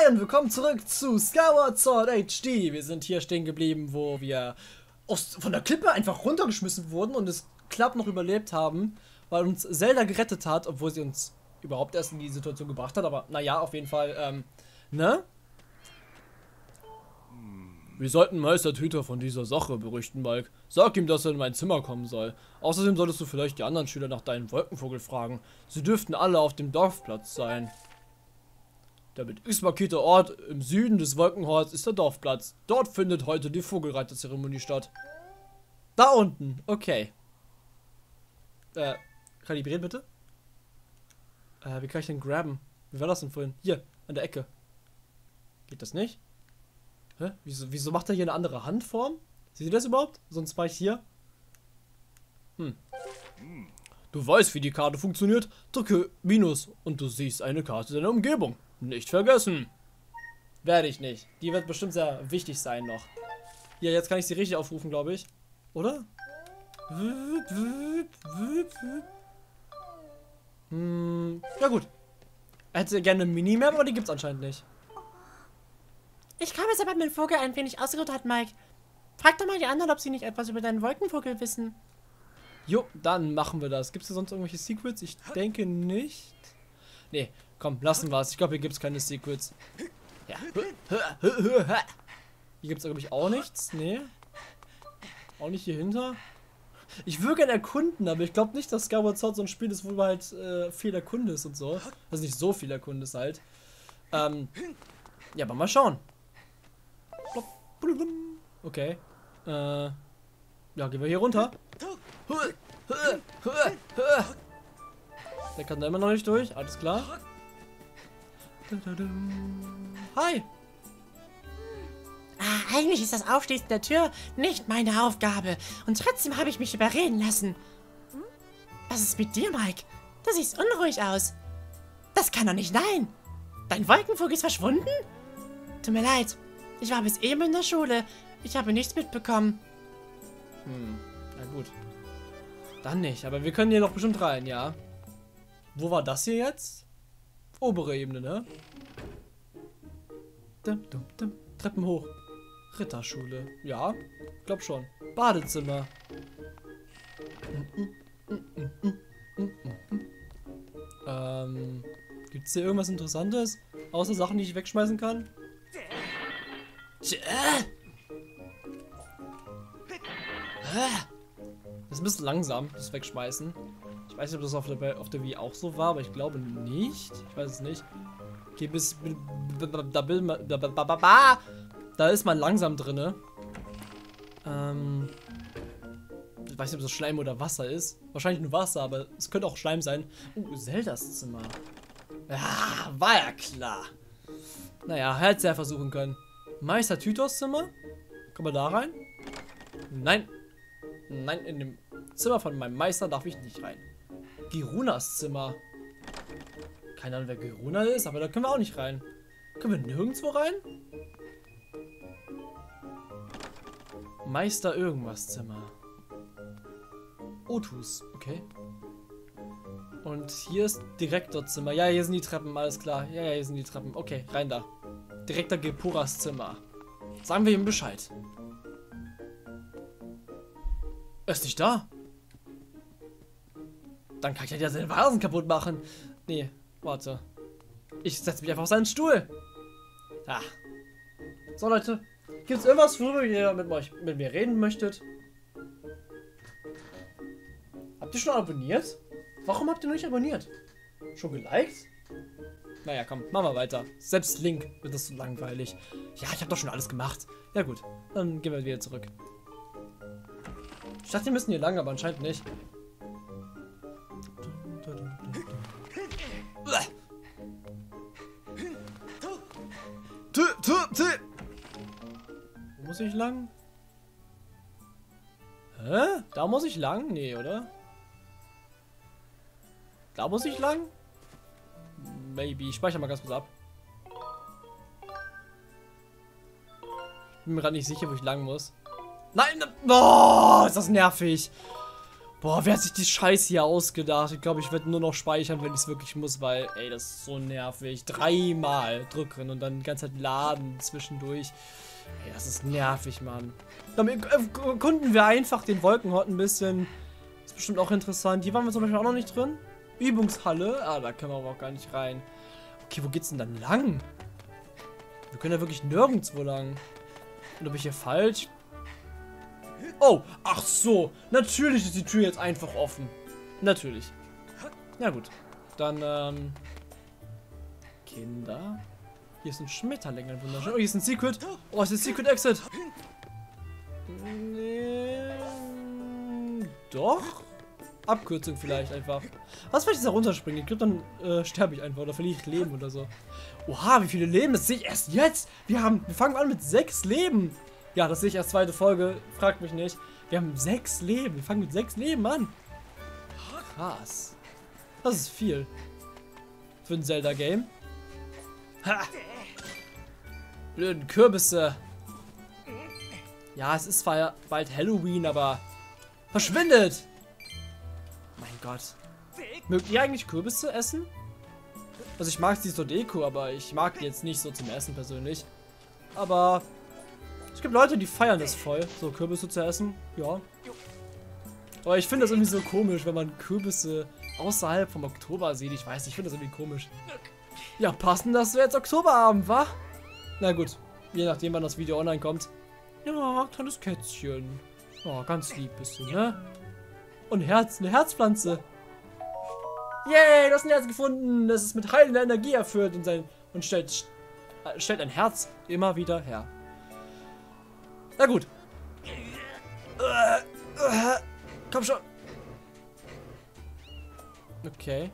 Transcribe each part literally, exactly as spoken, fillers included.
Hi und willkommen zurück zu Skyward Sword H D. Wir sind hier stehen geblieben, wo wir aus, von der Klippe einfach runtergeschmissen wurden und es knapp noch überlebt haben, weil uns Zelda gerettet hat, obwohl sie uns überhaupt erst in die Situation gebracht hat. Aber naja, auf jeden Fall, ähm, ne? Wir sollten Meister Tüter von dieser Sache berichten, Mike. Sag ihm, dass er in mein Zimmer kommen soll. Außerdem solltest du vielleicht die anderen Schüler nach deinem Wolkenvogel fragen. Sie dürften alle auf dem Dorfplatz sein. Der mit X markierte Ort im Süden des Wolkenhorns ist der Dorfplatz. Dort findet heute die Vogelreiterzeremonie statt. Da unten, okay. Äh, kalibrieren bitte? Äh, wie kann ich den grabben? Wie war das denn vorhin? Hier, an der Ecke. Geht das nicht? Hä? Wieso, wieso macht er hier eine andere Handform? Seht ihr das überhaupt? Sonst war ich hier. Hm. Du weißt, wie die Karte funktioniert. Drücke Minus und du siehst eine Karte deiner Umgebung. Nicht vergessen. Werde ich nicht. Die wird bestimmt sehr wichtig sein noch. Ja, jetzt kann ich sie richtig aufrufen, glaube ich. Oder? Hm, ja gut. Er hätte gerne eine Minimap, aber die gibt's anscheinend nicht. Ich kam jetzt aber mit dem Vogel ein wenig ausgeruht hat, Mike. Frag doch mal die anderen, ob sie nicht etwas über deinen Wolkenvogel wissen. Jo, dann machen wir das. Gibt es sonst irgendwelche Secrets? Ich denke nicht. Nee, komm, lassen wir es. Ich glaube, hier gibt es keine Secrets. Ja. Hier gibt es, glaube ich, auch nichts. Nee. Auch nicht hier hinter. Ich würde gerne erkunden, aber ich glaube nicht, dass Skyward Sword so ein Spiel ist, wo man halt äh, viel erkundest und so. Also nicht so viel erkundest halt. Ähm, ja, aber mal schauen. Okay. Äh, ja, gehen wir hier runter. Der kann da immer noch nicht durch, alles klar. Hi! Ah, eigentlich ist das Aufschließen der Tür nicht meine Aufgabe. Und trotzdem habe ich mich überreden lassen. Was ist mit dir, Mike? Du siehst unruhig aus. Das kann doch nicht sein. Dein Wolkenvogel ist verschwunden? Tut mir leid. Ich war bis eben in der Schule. Ich habe nichts mitbekommen. Hm, na gut. Dann nicht, aber wir können hier doch bestimmt rein, ja. Wo war das hier jetzt? Obere Ebene, ne? Dum, dum, dum. Treppen hoch. Ritterschule. Ja, glaub schon. Badezimmer. Ähm, gibt's hier irgendwas Interessantes? Außer Sachen, die ich wegschmeißen kann? Das ist ein bisschen langsam, das Wegschmeißen. Ich weiß nicht, ob das auf der, auf der Wii auch so war, aber ich glaube nicht. Ich weiß es nicht. Okay, bis... Da, da ist man langsam drinne. Ähm... Ich weiß nicht, ob das Schleim oder Wasser ist. Wahrscheinlich nur Wasser, aber es könnte auch Schleim sein. Uh, Zeldas Zimmer. Ja, war ja klar. Naja, hätte es ja versuchen können. Meister Tytos Zimmer? Kommen wir da rein? Nein. Nein, in dem Zimmer von meinem Meister darf ich nicht rein. Girunas Zimmer. Keine Ahnung, wer Giruna ist, aber da können wir auch nicht rein. Können wir nirgendwo rein? Meister irgendwas Zimmer. Otus, okay. Und hier ist Direktorzimmer. Ja, hier sind die Treppen, alles klar. Ja, ja, hier sind die Treppen. Okay, rein da. Direktor Gepuras Zimmer. Sagen wir ihm Bescheid. Er ist nicht da. Dann kann ich ja seine Vasen kaputt machen. Nee, warte. Ich setze mich einfach auf seinen Stuhl. Ah. So, Leute. Gibt es irgendwas, worüber ihr mit, euch, mit mir reden möchtet? Habt ihr schon abonniert? Warum habt ihr noch nicht abonniert? Schon geliked? Naja, komm, machen wir weiter. Selbst Link wird das so langweilig. Ja, ich habe doch schon alles gemacht. Ja gut, dann gehen wir wieder zurück. Ich dachte, wir müssen hier lang, aber anscheinend nicht. Wo muss ich lang? Hä? Da muss ich lang? Nee, oder? Da muss ich lang? Maybe. Ich speichere mal ganz kurz ab. Ich bin mir gerade nicht sicher, wo ich lang muss. Nein! Oh, ist das nervig! Boah, wer hat sich die Scheiße hier ausgedacht? Ich glaube, ich werde nur noch speichern, wenn ich es wirklich muss, weil, ey, das ist so nervig. Dreimal drücken und dann die ganze Zeit laden zwischendurch. Ey, das ist nervig, Mann. Dann erkunden wir einfach den Wolkenhort ein bisschen. Ist bestimmt auch interessant. Hier waren wir zum Beispiel auch noch nicht drin. Übungshalle. Ah, da können wir aber auch gar nicht rein. Okay, wo geht's denn dann lang? Wir können ja wirklich nirgendwo lang. Oder bin ich hier falsch? Oh, ach so. Natürlich ist die Tür jetzt einfach offen. Natürlich. Ja gut. Dann, ähm... Kinder. Hier ist ein Schmetterling, ein wunderschön. Oh, hier ist ein Secret. Oh, es ist ein Secret Exit. Nee. Doch? Abkürzung vielleicht einfach. Was, wenn ich da runterspringe? Ich glaube, dann äh, sterbe ich einfach oder verliere ich Leben oder so. Oha, wie viele Leben? Das sehe ich erst jetzt. Wir haben, wir fangen an mit sechs Leben. Ja, das sehe ich erst zweite Folge. Fragt mich nicht. Wir haben sechs Leben. Wir fangen mit sechs Leben an. Krass. Das ist viel. Für ein Zelda-Game. Ha! Blöden Kürbisse. Ja, es ist zwar bald Halloween, aber verschwindet! Mein Gott. Mögt ihr eigentlich Kürbisse essen? Also ich mag sie zur Deko, aber ich mag die jetzt nicht so zum Essen persönlich. Aber es gibt Leute, die feiern das voll, so Kürbisse zu essen. Ja. Aber ich finde das irgendwie so komisch, wenn man Kürbisse außerhalb vom Oktober sieht. Ich weiß, ich finde das irgendwie komisch. Ja, passend, dass wir jetzt Oktoberabend, wa? Na gut, je nachdem, wann das Video online kommt. Ja, kleines Kätzchen. Oh, ganz lieb bist du, ne? Und Herz, eine Herzpflanze. Yay, du hast ein Herz gefunden. Das ist mit heilender Energie erfüllt und, sein, und stellt, stellt ein Herz immer wieder her. Na gut. Uh, uh, komm schon. Okay.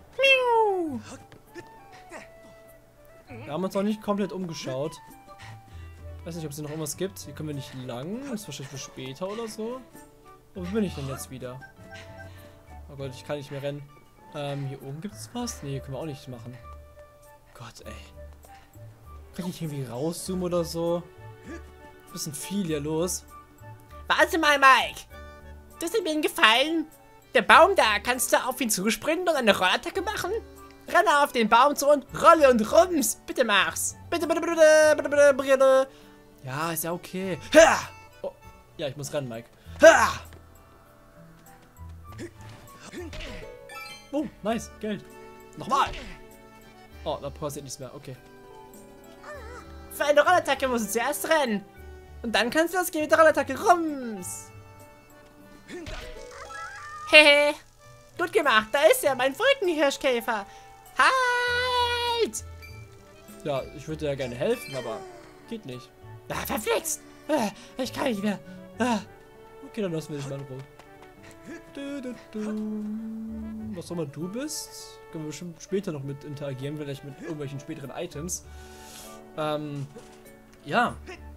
Wir haben uns noch nicht komplett umgeschaut. Ich weiß nicht, ob es hier noch irgendwas gibt. Hier können wir nicht lang. Das ist wahrscheinlich für später oder so. Wo bin ich denn jetzt wieder? Oh Gott, ich kann nicht mehr rennen. Ähm, hier oben gibt es was? Nee, können wir auch nicht machen. Gott, ey. Kann ich nicht irgendwie rauszoomen oder so? Bisschen viel hier los. Warte mal, Mike. Das hat mir gefallen. Der Baum da, kannst du auf ihn zuspringen und eine Rollattacke machen? Renne auf den Baum zu und rolle und rums. Bitte mach's. Bitte, bitte, bitte, bitte, bitte, bitte. Ja, ist ja okay. Ha! Oh. Ja, ich muss rennen, Mike. Ha! Oh, nice, Geld. Nochmal. Oh, da passiert nichts mehr. Okay. Für eine Rollattacke musst du zuerst rennen. Und dann kannst du das gehen mit der Rollattacke rums. Hehe. Gut gemacht. Da ist er, mein Wolkenhirschkäfer. Halt! Ja, ich würde ja gerne helfen, aber geht nicht. Ah, verflixt. Ich kann nicht mehr. Okay, dann lassen wir dich mal in Ruhe. Du, du, du. Was auch immer du bist, können wir bestimmt später noch mit interagieren, vielleicht mit irgendwelchen späteren Items. Ähm, ja.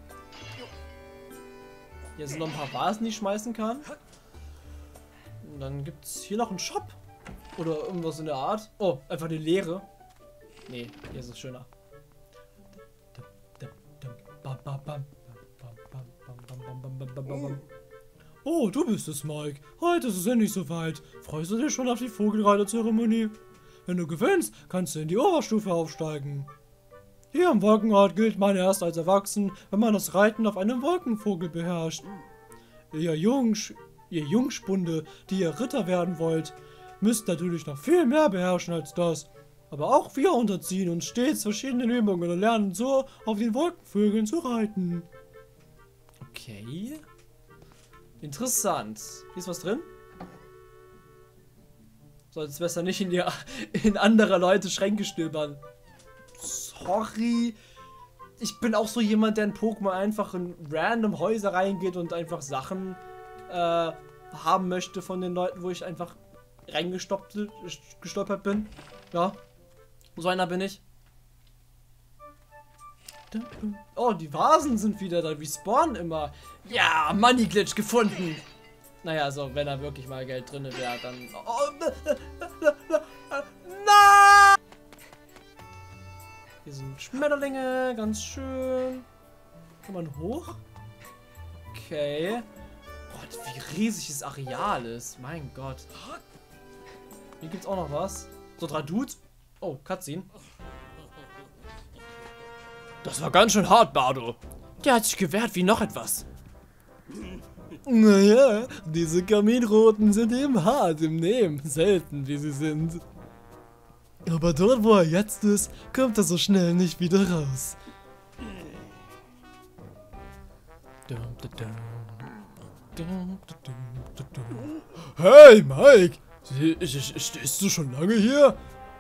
Hier sind noch ein paar Vasen, die ich schmeißen kann. Und dann gibt es hier noch einen Shop. Oder irgendwas in der Art. Oh, einfach eine leere. Nee, hier ist es schöner. Oh, du bist es, Mike. Heute ist es endlich soweit. Freust du dich schon auf die Vogelreiterzeremonie? Wenn du gewinnst, kannst du in die Oberstufe aufsteigen. Hier im Wolkenort gilt man erst als erwachsen, wenn man das Reiten auf einem Wolkenvogel beherrscht. Ihr, Jungs, ihr Jungspunde, die ihr Ritter werden wollt, müsst natürlich noch viel mehr beherrschen als das. Aber auch wir unterziehen uns stets verschiedenen Übungen und lernen so, auf den Wolkenvögeln zu reiten. Okay. Interessant. Hier ist was drin? Solltest besser nicht in, die, in andere Leute Schränke stöbern. Sorry. Ich bin auch so jemand, der in Pokémon einfach in random Häuser reingeht und einfach Sachen äh, haben möchte von den Leuten, wo ich einfach reingestolpert bin. Ja. So einer bin ich. Oh, die Vasen sind wieder da. Wir spawnen immer. Ja, Money Glitch gefunden. Naja, also wenn da wirklich mal Geld drin wäre, dann... Oh, nein! Hier sind Schmetterlinge, ganz schön. Kann man hoch? Okay. Boah, wie riesig das Areal ist. Mein Gott. Hier gibt's auch noch was. So, drei Dudes. Oh, Cutscene. Das war ganz schön hart, Bardo. Der hat sich gewehrt wie noch etwas. Naja, diese Kaminroten sind eben hart im Nehmen. Selten, wie sie sind. Aber dort, wo er jetzt ist, kommt er so schnell nicht wieder raus. Hey, Mike! Stehst du schon lange hier?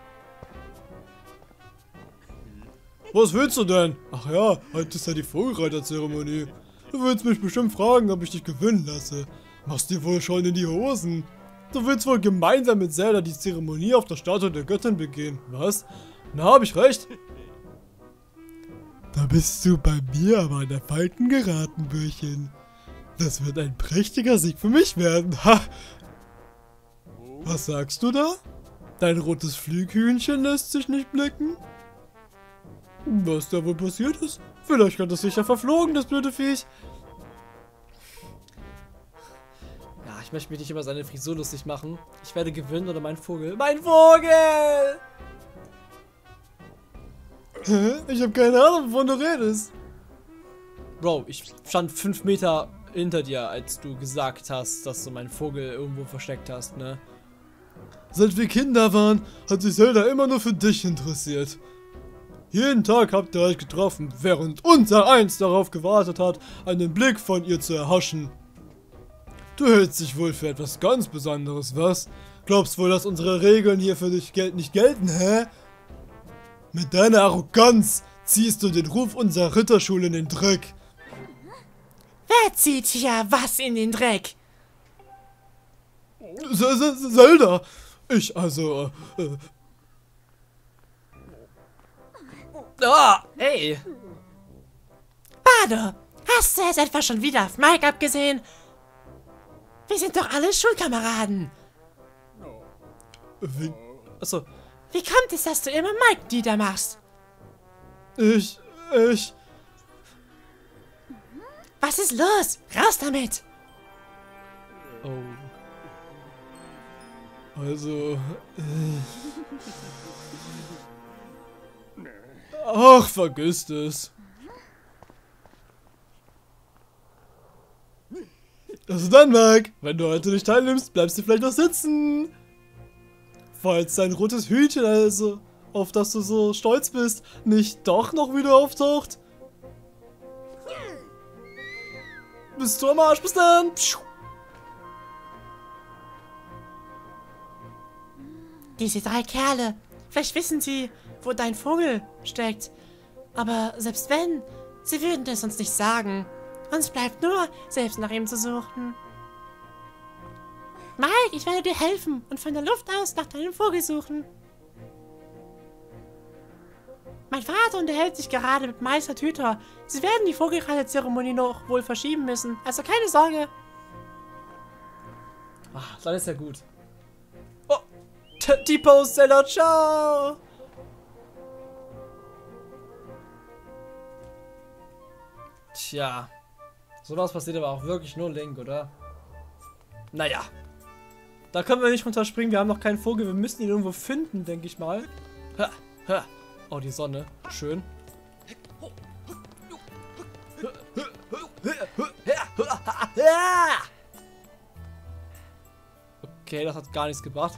Was willst du denn? Ach ja, heute ist ja die Vogelreiterzeremonie. Du willst mich bestimmt fragen, ob ich dich gewinnen lasse. Machst dir wohl schon in die Hosen. Du willst wohl gemeinsam mit Zelda die Zeremonie auf der Statue der Göttin begehen. Was? Na, hab ich recht? Da bist du bei mir aber an der Falten geraten, Bürchen. Das wird ein prächtiger Sieg für mich werden. Ha! Was sagst du da? Dein rotes Flüghühnchen lässt sich nicht blicken? Was da wohl passiert ist? Vielleicht hat es sich ja verflogen, das blöde Viech. Ja, ich möchte mich nicht über seine Frisur lustig machen. Ich werde gewinnen oder mein Vogel. Mein Vogel! Hä? Ich habe keine Ahnung, wovon du redest. Bro, ich stand fünf Meter hinter dir, als du gesagt hast, dass du meinen Vogel irgendwo versteckt hast, ne? Seit wir Kinder waren, hat sich Zelda immer nur für dich interessiert. Jeden Tag habt ihr euch getroffen, während unser Eins darauf gewartet hat, einen Blick von ihr zu erhaschen. Du hältst dich wohl für etwas ganz Besonderes, was? Glaubst wohl, dass unsere Regeln hier für dich gel- nicht gelten, hä? Mit deiner Arroganz ziehst du den Ruf unserer Ritterschule in den Dreck. Wer zieht hier was in den Dreck? S -S Zelda! Ich, also, äh... Ah, ey! Bardo, hast du es etwa schon wieder auf Mike abgesehen? Wir sind doch alle Schulkameraden. Wie? Achso. Wie kommt es, dass du immer Mike niedermachst? Ich, ich... Was ist los? Raus damit! Oh. Also... Äh. Ach, vergiss es. Also dann, Mike, wenn du heute nicht teilnimmst, bleibst du vielleicht noch sitzen. Falls dein rotes Hütchen, also, auf das du so stolz bist, nicht doch noch wieder auftaucht. Bist du am Arsch, bis dann. Diese drei Kerle, vielleicht wissen sie, wo dein Vogel steckt. Aber selbst wenn, sie würden es uns nicht sagen. Uns bleibt nur, selbst nach ihm zu suchen. Mike, ich werde dir helfen und von der Luft aus nach deinem Vogel suchen. Mein Vater unterhält sich gerade mit Meister Tüter. Sie werden die Vogelreiterzeremonie noch wohl verschieben müssen. Also keine Sorge. Ach, dann ist ja gut. Oh, T-Post, Zelda, ciao! Tja. Sowas passiert aber auch wirklich nur Link, oder? Naja. Da können wir nicht runterspringen. Wir haben noch keinen Vogel. Wir müssen ihn irgendwo finden, denke ich mal. Ha, ha. Oh, die Sonne. Schön. Okay, das hat gar nichts gebracht.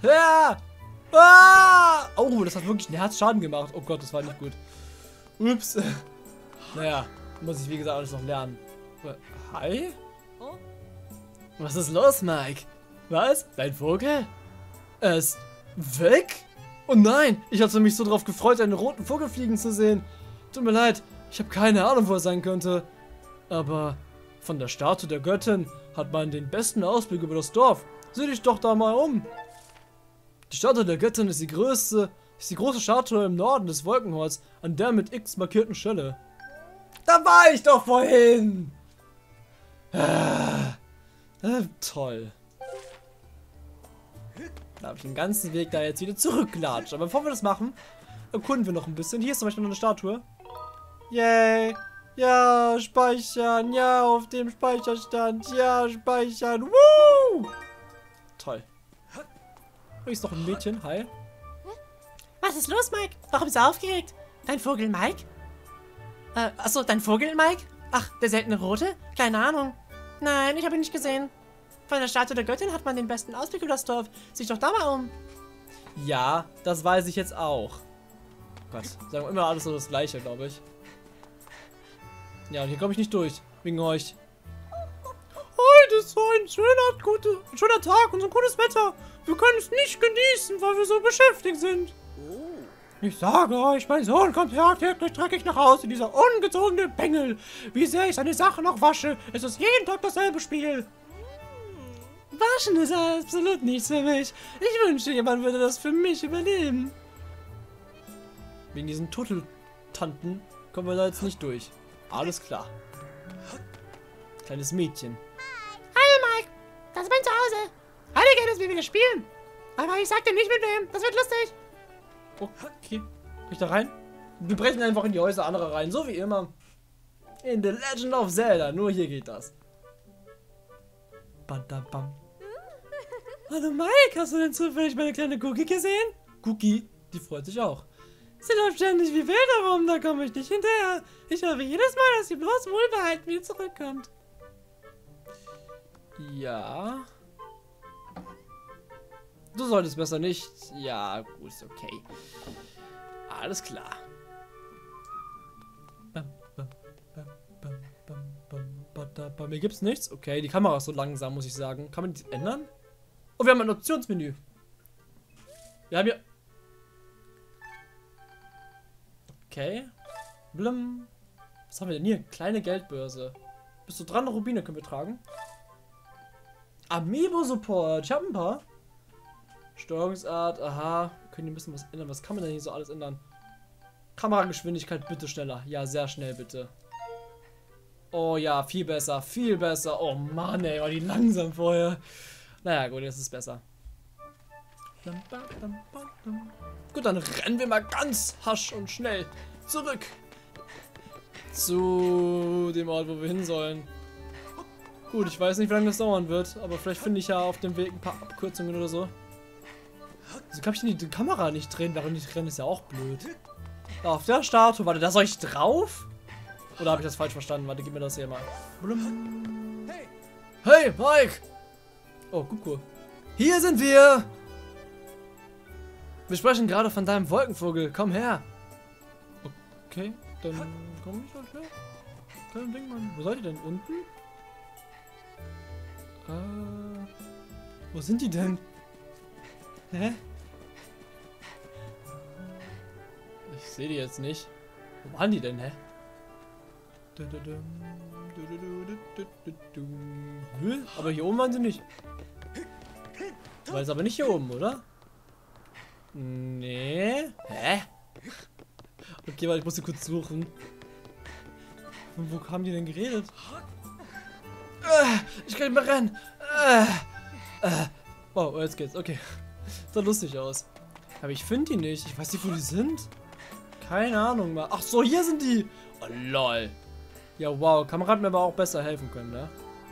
Oh, das hat wirklich einen Herzschaden gemacht. Oh Gott, das war nicht gut. Ups. Naja, muss ich wie gesagt alles noch lernen. Hi? Was ist los, Mike? Was? Dein Vogel? Er ist weg? Oh nein, ich hatte mich so drauf gefreut, einen roten Vogel fliegen zu sehen. Tut mir leid, ich habe keine Ahnung, wo er sein könnte. Aber von der Statue der Göttin hat man den besten Ausblick über das Dorf. Sieh dich doch da mal um. Die Statue der Göttin ist die größte, ist die große Statue im Norden des Wolkenhorns, an der mit X markierten Stelle. Da war ich doch vorhin! Ah, äh, toll. Da habe ich den ganzen Weg da jetzt wieder zurückgelatscht. Aber bevor wir das machen, erkunden wir noch ein bisschen. Hier ist zum Beispiel noch eine Statue. Yay! Ja, speichern. Ja, auf dem Speicherstand. Ja, speichern. Woo! Toll. Oh, ist doch ein Mädchen. Hi. Was ist los, Mike? Warum bist du aufgeregt? Dein Vogel Mike? Äh, achso, dein Vogel Mike? Ach, der seltene Rote? Keine Ahnung. Nein, ich habe ihn nicht gesehen. Von der Statue der Göttin hat man den besten Ausblick über das Dorf. Sieh dich doch da mal um. Ja, das weiß ich jetzt auch. Gott, sagen wir immer alles so das Gleiche, glaube ich. Ja, und hier komme ich nicht durch. Wegen euch. Heute ist so ein schöner, gute, ein schöner Tag und so ein gutes Wetter. Wir können es nicht genießen, weil wir so beschäftigt sind. Ich sage euch, mein Sohn kommt tagtäglich dreckig nach Hause, dieser ungezogene Bengel. Wie sehr ich seine Sachen noch wasche, ist es jeden Tag dasselbe Spiel. Waschen ist absolut nichts für mich. Ich wünschte, jemand würde das für mich übernehmen. Wegen diesen Turteltanten kommen wir da jetzt nicht durch. Alles klar. Kleines Mädchen. Hallo Mike, das ist mein Zuhause. Heute geht es, wie wir spielen. Aber ich sag dir nicht mit wem, das wird lustig. Okay. Kann ich da rein? Wir brechen einfach in die Häuser anderer rein, so wie immer. In The Legend of Zelda, nur hier geht das. Badabam. Hallo Mike, hast du denn zufällig meine kleine Cookie gesehen? Cookie, die freut sich auch. Sie läuft ständig wie wild herum, da komme ich nicht hinterher. Ich hoffe jedes Mal, dass sie bloß wohlbehalten wieder zurückkommt. Ja. Du solltest besser nicht. Ja, gut, ist okay. Alles klar. Bei mir gibt's nichts. Okay, die Kamera ist so langsam, muss ich sagen. Kann man die ändern? Oh, wir haben ein Optionsmenü. Wir haben hier... Okay. Blum. Was haben wir denn hier? Kleine Geldbörse. Bist du dran? Rubine können wir tragen. Amiibo-Support. Ich habe ein paar. Steuerungsart. Aha. Wir können hier ein bisschen was ändern. Was kann man denn hier so alles ändern? Kamerageschwindigkeit bitte schneller. Ja, sehr schnell bitte. Oh ja, viel besser. Viel besser. Oh Mann, ey. War die langsam vorher. Naja, gut, jetzt ist es besser. Gut, dann rennen wir mal ganz hasch und schnell zurück zu dem Ort, wo wir hin sollen. Gut, ich weiß nicht, wie lange das dauern wird, aber vielleicht finde ich ja auf dem Weg ein paar Abkürzungen oder so. Wieso kann ich denn die Kamera nicht drehen, während ich renne? Ist ja auch blöd. Da auf der Statue, warte, da soll ich drauf? Oder habe ich das falsch verstanden? Warte, gib mir das hier mal. Hey, Mike! Oh, Kuckuck. Hier sind wir! Wir sprechen gerade von deinem Wolkenvogel. Komm her. Okay, dann komm ich halt her. Kein Ding, Mann. Wo seid ihr denn? Unten? Äh, wo sind die denn? Hä? Ich sehe die jetzt nicht. Wo waren die denn, hä? Aber hier oben waren sie nicht. War jetzt aber nicht hier oben, oder? Nee. Hä? Okay, warte, ich muss sie kurz suchen. Und wo haben die denn geredet? Äh, ich kann nicht mehr rennen. Äh, äh. Oh, jetzt geht's. Okay. Sah lustig aus. Aber ich finde die nicht. Ich weiß nicht, wo die sind. Keine Ahnung mehr. Ach so, hier sind die. Oh, lol. Ja, wow. Kamera hat mir aber auch besser helfen können, ne?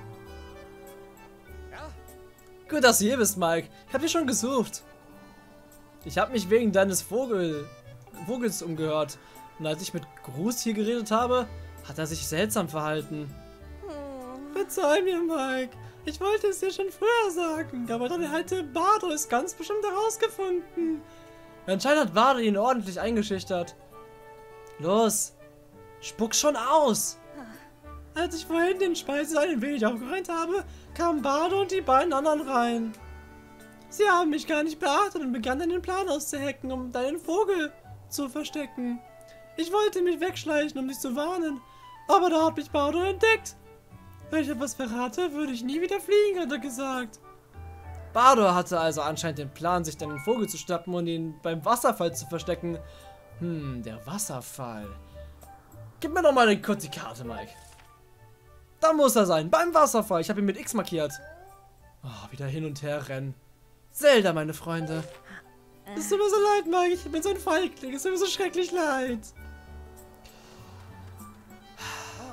Gut, dass du hier bist, Mike. Ich habe dich schon gesucht. Ich habe mich wegen deines Vogel, Vogels umgehört. Und als ich mit Gruß hier geredet habe, hat er sich seltsam verhalten. Hm. Verzeih mir, Mike. Ich wollte es dir schon früher sagen, aber deine alte Bardo ist ganz bestimmt herausgefunden. Anscheinend hat Bardo ihn ordentlich eingeschüchtert. Los, spuck schon aus. Als ich vorhin den Speisesaal ein wenig aufgeräumt habe, kamen Bardo und die beiden anderen rein. Sie haben mich gar nicht beachtet und begannen den Plan auszuhacken, um deinen Vogel zu verstecken. Ich wollte mich wegschleichen, um dich zu warnen, aber da hat mich Bardo entdeckt. Wenn ich etwas verrate, würde ich nie wieder fliegen, hat er gesagt. Bardo hatte also anscheinend den Plan, sich deinen Vogel zu schnappen und ihn beim Wasserfall zu verstecken. Hm, der Wasserfall. Gib mir doch mal kurz die Karte, Mike. Da muss er sein, beim Wasserfall. Ich habe ihn mit X markiert. Oh, wieder hin und her rennen. Zelda, meine Freunde. Es tut mir so leid, Mike. Ich bin so ein Feigling. Es tut mir so schrecklich leid.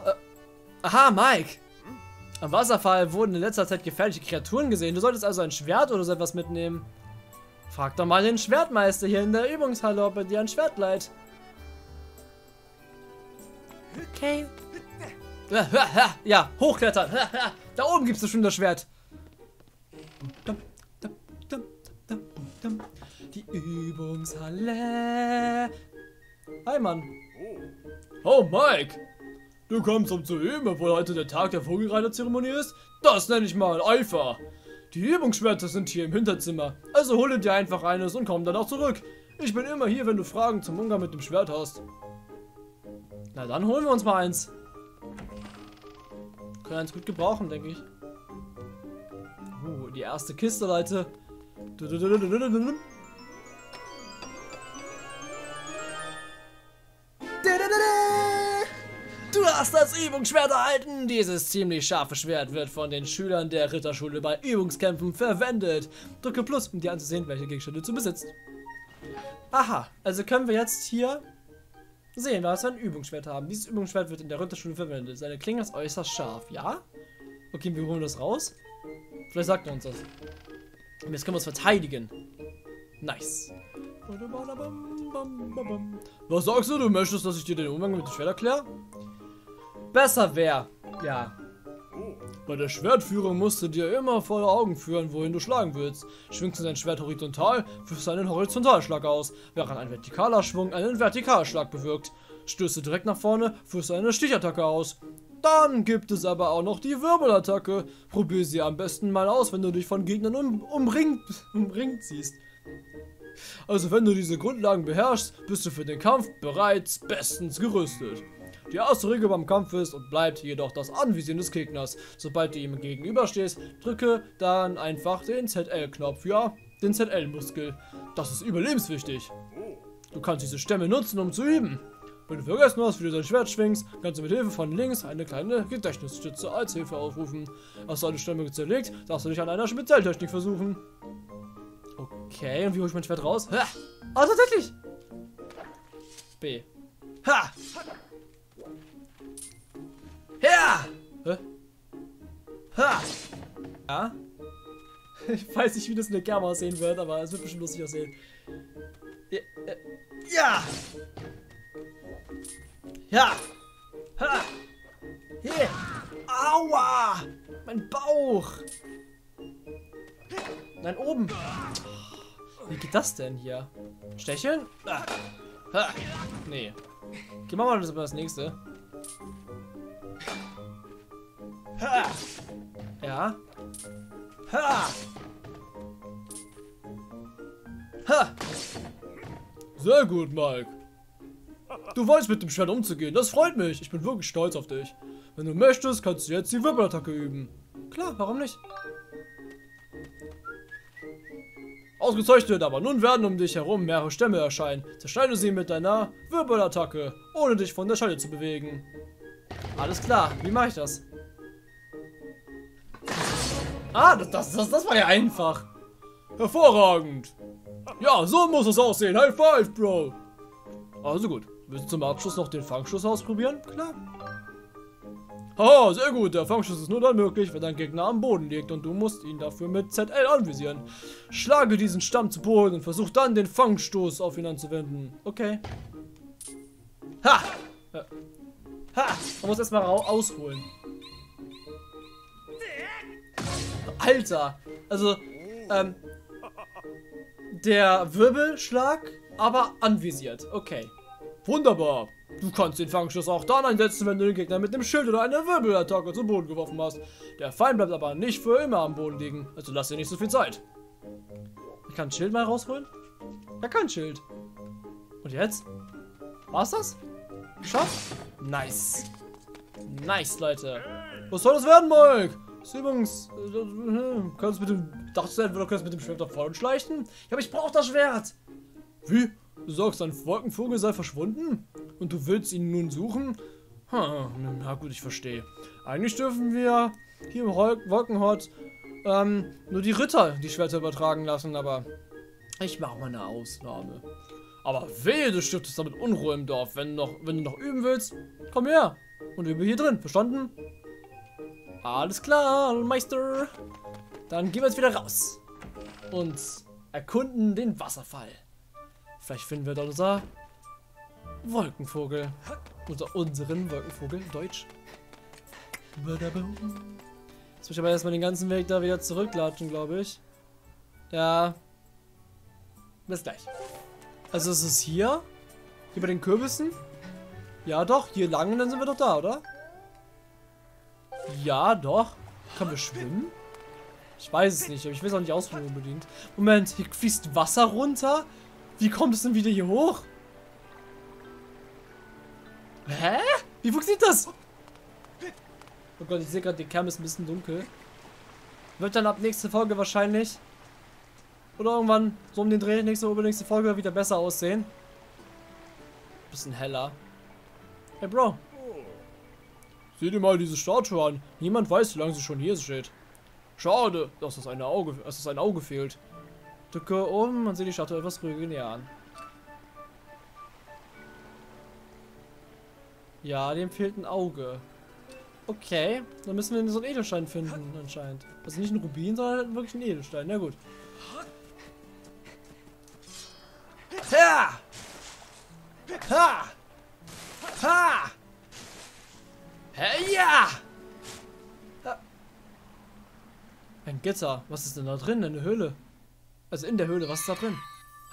Aha, Mike. Am Wasserfall wurden in letzter Zeit gefährliche Kreaturen gesehen. Du solltest also ein Schwert oder so etwas mitnehmen. Frag doch mal den Schwertmeister hier in der Übungshalle, ob er dir ein Schwert leiht. Okay. Ja, hochklettern. Da oben gibst du schon das Schwert. Die Übungshalle. Hi, Mann. Oh, Mike. Du kommst, um zu üben, obwohl heute der Tag der Vogelreiterzeremonie ist? Das nenne ich mal Eifer. Die Übungsschwerter sind hier im Hinterzimmer. Also hole dir einfach eines und komm dann auch zurück. Ich bin immer hier, wenn du Fragen zum Umgang mit dem Schwert hast. Na dann holen wir uns mal eins. Können eins gut gebrauchen, denke ich. Uh, die erste Kiste, Leute. Du hast das Übungsschwert erhalten. Dieses ziemlich scharfe Schwert wird von den Schülern der Ritterschule bei Übungskämpfen verwendet. Drücke Plus, um dir anzusehen, welche Gegenstände du besitzt. Aha, also können wir jetzt hier sehen, was wir ein Übungsschwert haben. Dieses Übungsschwert wird in der Ritterschule verwendet. Seine Klinge ist äußerst scharf, ja? Okay, wir holen das raus. Vielleicht sagt er uns das. Und jetzt können wir es verteidigen. Nice. Was sagst du? Du möchtest, dass ich dir den Umgang mit dem Schwert erkläre? Besser wäre. Ja. Bei der Schwertführung musst du dir immer vor Augen führen, wohin du schlagen willst. Schwingst du dein Schwert horizontal, führst du einen Horizontalschlag aus, während ein vertikaler Schwung einen Vertikalschlag bewirkt. Stößt du direkt nach vorne, führst du eine Stichattacke aus. Dann gibt es aber auch noch die Wirbelattacke. Probier sie am besten mal aus, wenn du dich von Gegnern um, umringt, umringt siehst. Also wenn du diese Grundlagen beherrschst, bist du für den Kampf bereits bestens gerüstet. Die erste Regel beim Kampf ist und bleibt jedoch das Anvisieren des Gegners. Sobald du ihm gegenüberstehst, drücke dann einfach den Z L-Knopf, ja, den Z L-Muskel. Das ist überlebenswichtig. Du kannst diese Stämme nutzen, um zu üben. Wenn du vergessen hast, wie du dein Schwert schwingst, kannst du mit Hilfe von links eine kleine Gedächtnisstütze als Hilfe aufrufen. Hast du eine Stämme zerlegt, darfst du dich an einer Spezialtechnik versuchen. Okay, und wie hole ich mein Schwert raus? Ha! Oh, tatsächlich! B. Ha! Ja! Hä? Ha! Ja? Ich weiß nicht, wie das in der Kamera aussehen wird, aber es wird bestimmt lustig aussehen. Ja! Ja! Ja! Ha! Hier! Aua! Mein Bauch! Nein, oben! Wie geht das denn hier? Stecheln? Ah. Ha! Nee. Okay, machen wir das aber das nächste. Ha! Ja. Ha! Ha! Sehr gut, Mike. Du weißt mit dem Schwert umzugehen. Das freut mich. Ich bin wirklich stolz auf dich. Wenn du möchtest, kannst du jetzt die Wirbelattacke üben. Klar, warum nicht? Ausgezeichnet, aber nun werden um dich herum mehrere Stämme erscheinen. Zerschneide sie mit deiner Wirbelattacke, ohne dich von der Scheide zu bewegen. Alles klar, wie mache ich das? Ah, das, das, das, das war ja einfach. Hervorragend. Ja, so muss es aussehen. High five, Bro. Also gut. Willst du zum Abschluss noch den Fangschuss ausprobieren? Klar. Oh, sehr gut. Der Fangschuss ist nur dann möglich, wenn dein Gegner am Boden liegt und du musst ihn dafür mit Z L anvisieren. Schlage diesen Stamm zu Boden und versuch dann den Fangstoß auf ihn anzuwenden. Okay. Ha! Ha! Man muss erstmal ausholen. Alter! Also, ähm, der Wirbelschlag, aber anvisiert. Okay. Wunderbar. Du kannst den Fangschuss auch dann einsetzen, wenn du den Gegner mit einem Schild oder einer Wirbelattacke zum Boden geworfen hast. Der Feind bleibt aber nicht für immer am Boden liegen. Also lass dir nicht so viel Zeit. Ich kann ein Schild mal rausholen? Ja, kein Schild. Und jetzt? War's das? Geschafft? Nice. Nice, Leute. Was soll das werden, Mike? Das Übungs... Äh, kannst mit dem... Dachtest du, du kannst mit dem Schwert nach vorne schleichen? Ja, aber ich brauche das Schwert. Wie? Du sagst, dein Wolkenvogel sei verschwunden? Und du willst ihn nun suchen? Hm, na gut, ich verstehe. Eigentlich dürfen wir hier im Wolkenhort ähm, nur die Ritter die Schwerter übertragen lassen, aber ich mache mal eine Ausnahme. Aber wehe, du stiftest damit Unruhe im Dorf. Wenn du noch, wenn du noch üben willst, komm her und übe hier drin, verstanden? Alles klar, Meister. Dann gehen wir jetzt wieder raus. Und erkunden den Wasserfall. Vielleicht finden wir dort unser Wolkenvogel. Unser unseren Wolkenvogel, Deutsch. Jetzt muss ich aber erstmal den ganzen Weg da wieder zurücklatschen, glaube ich. Ja. Bis gleich. Also ist es hier? Hier bei den Kürbissen? Ja doch, hier lang und dann sind wir doch da, oder? Ja, doch. Können wir schwimmen? Ich weiß es nicht, aber ich will es auch nicht ausprobieren unbedingt. Moment, hier fließt Wasser runter? Wie kommt es denn wieder hier hoch? Hä? Wie funktioniert das? Oh Gott, ich sehe gerade, die Kerm ist ein bisschen dunkel. Wird dann ab nächste Folge wahrscheinlich oder irgendwann so um den Dreh, nächste oder übernächste Folge wieder besser aussehen. Bisschen heller. Hey Bro. Sieh dir mal diese Statue an. Niemand weiß, wie lange sie schon hier steht. Schade, dass das eine Auge, dass das ein Auge fehlt. Drücke um und sehe die Statue etwas ruhiger näher an. Ja, dem fehlt ein Auge. Okay, dann müssen wir so einen Edelstein finden anscheinend. Also nicht ein Rubin, sondern wirklich ein Edelstein. Na gut. Ha! Ha! Ha! Hey, ja! Ha! Ein Gitter. Was ist denn da drin? Eine Höhle. Also in der Höhle. Was ist da drin?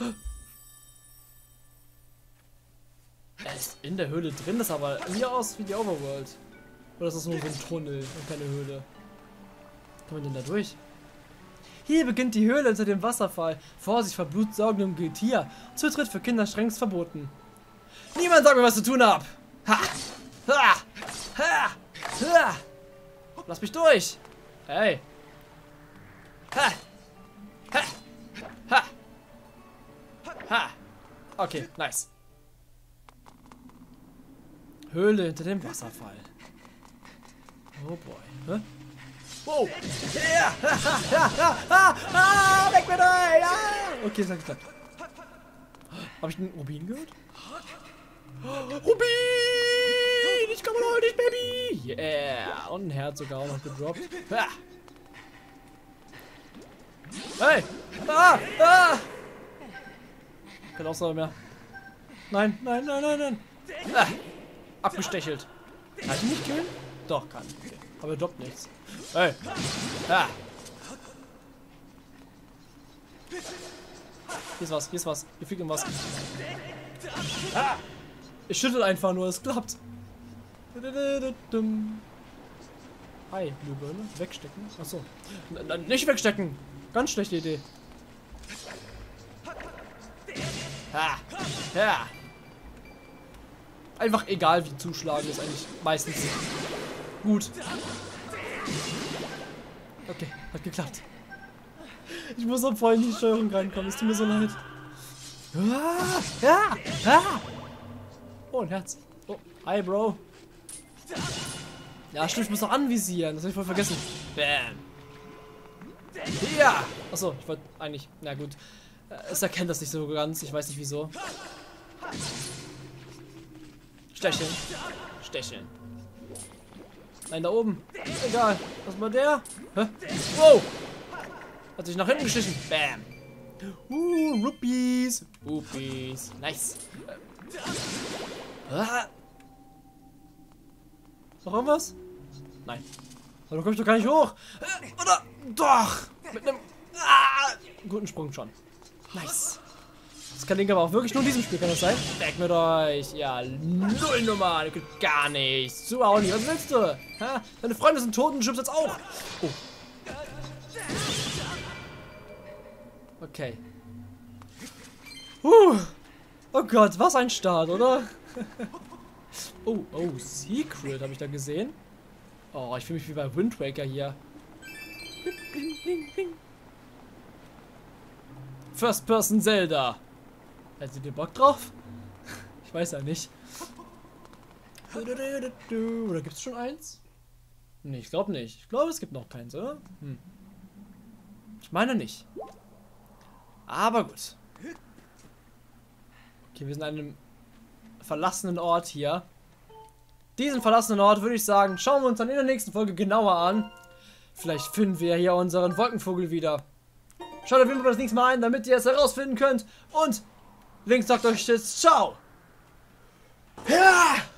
Er ist in der Höhle drin. Das sah aber hier aus wie die Overworld. Oder ist das nur so ein Tunnel und keine Höhle? Kommen wir denn da durch? Hier beginnt die Höhle unter dem Wasserfall. Vorsicht vor blutsaugendem Getier. Zutritt für Kinder strengst verboten. Niemand sagt mir, was zu tun hab. Ha! Ha! Ha! Ha! Lass mich durch! Hey! Ha! Ha! Ha! Ha! Okay, nice. Höhle hinter dem Wasserfall. Oh boy. Hä? Wow! Ja! Ha! Ha! Ha! Ha! Ha! Weg mit euch! Ja! Okay, das hat geklappt. Habe ich den Rubin gehört? Rubin! Ich komme noch nicht, Baby! Yeah! Und ein Herz sogar auch noch gedroppt. Ha! Hey! Ah! Ah! Keine Aussage mehr. Nein, nein, nein, nein, nein! Ah! Abgestechelt. Kann ich ihn nicht killen? Doch, kann. Okay. Aber er droppt nichts. Hey! Ah! Hier ist was, hier ist was. Hier fliegt irgendwas. Ah! Ich schüttel einfach nur, es klappt. Hi, Glühbirne. Wegstecken. Achso. Nicht wegstecken! Ganz schlechte Idee. Ha! Ja! Einfach egal wie zuschlagen ist eigentlich meistens gut. Okay, hat geklappt. Ich muss am vorhin in die Steuerung reinkommen, es tut mir so leid. Ah, ja, ah. Oh, ein Herz. Oh, hi, Bro. Ja, stimmt, ich muss noch anvisieren. Das habe ich voll vergessen. Bam. Ja. Achso, ich wollte eigentlich... Na gut. Es erkennt das nicht so ganz. Ich weiß nicht wieso. Stecheln. Stecheln. Nein, da oben. Egal. Was war der? Hä? Wow. Hat sich nach hinten geschissen. Bam. Uh, Rupees. Rupees. Nice. Ah. Noch irgendwas? Nein. Aber da komme ich doch gar nicht hoch. Oder? Doch. Mit einem ah, guten Sprung schon. Nice. Das kann Link aber auch wirklich nur in diesem Spiel, kann das sein? Weg mit euch. Ja, null Nummer. Ihr könnt gar nichts. Du auch nicht. Was willst du? Ha? Deine Freunde sind tot und du schimpfst jetzt auch. Oh. Okay. Uh. Oh Gott, was ein Start, oder? Oh, oh, Secret habe ich da gesehen. Oh, ich fühle mich wie bei Wind Waker hier. First Person Zelda. Hättet ihr Bock drauf? Ich weiß ja nicht. Oder gibt es schon eins? Nee, ich glaube nicht. Ich glaube, es gibt noch keins, oder? Hm. Ich meine nicht. Aber gut. Okay, wir sind an einem verlassenen Ort hier. diesen verlassenen Ort würde ich sagen, schauen wir uns dann in der nächsten Folge genauer an. Vielleicht finden wir hier unseren Wolkenvogel wieder. Schaut auf jeden Fall das nächste Mal ein, damit ihr es herausfinden könnt. Und Link sagt euch jetzt ciao. Ja!